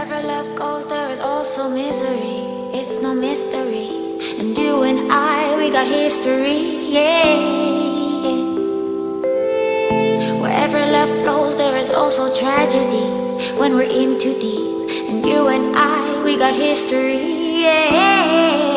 Wherever love goes, there is also misery. It's no mystery. And you and I, we got history, yeah. Wherever love flows, there is also tragedy when we're in too deep. And you and I, we got history, yeah.